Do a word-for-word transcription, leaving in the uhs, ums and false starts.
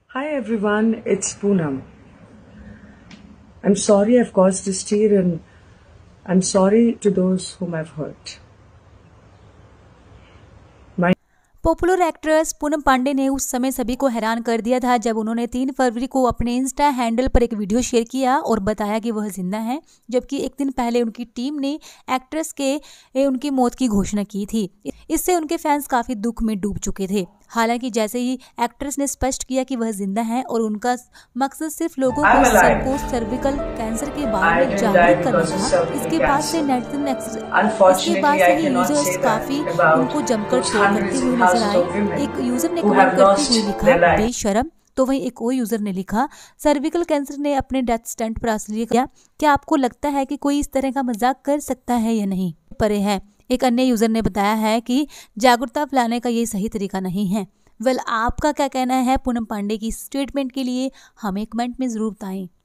Hi everyone, it's Poonam. I'm sorry I've caused this tear and I'm sorry to those whom I've hurt. My popular actress Poonam Pandey ने उस समय सभी को हैरान कर दिया था जब उन्होंने तीन फरवरी को अपने इंस्टा हैंडल पर एक वीडियो शेयर किया और बताया कि वह जिंदा हैं, जबकि एक दिन पहले उनकी टीम ने एक्ट्रेस के उनकी मौत की घोषणा की थी। इससे उनके फैंस काफी दुख में डूब चुके थे। हालांकि जैसे ही एक्ट्रेस ने स्पष्ट किया कि वह जिंदा हैं और उनका मकसद सिर्फ लोगों को सबको सर्विकल कैंसर के बारे में जागरूक करना था, इसके बाद से नेटिजन इसके बाद से ही यूजर्स काफी उनको जमकर ट्रोल करते हुए नजर आए। एक यूजर ने कमेंट करते हुए लिखा बेशरम, तो वहीं एक और यूजर ने लिखा सर्विकल कैंसर ने अपने डेथ स्टंट पर असली किया। क्या आपको लगता है कि कोई इस तरह का मजाक कर सकता है या नहीं? परे है। एक अन्य यूजर ने बताया है कि जागरूकता फैलाने का ये सही तरीका नहीं है। वेल, आपका क्या कहना है पूनम पांडे की स्टेटमेंट के लिए हमें कमेंट में जरूर बताएं।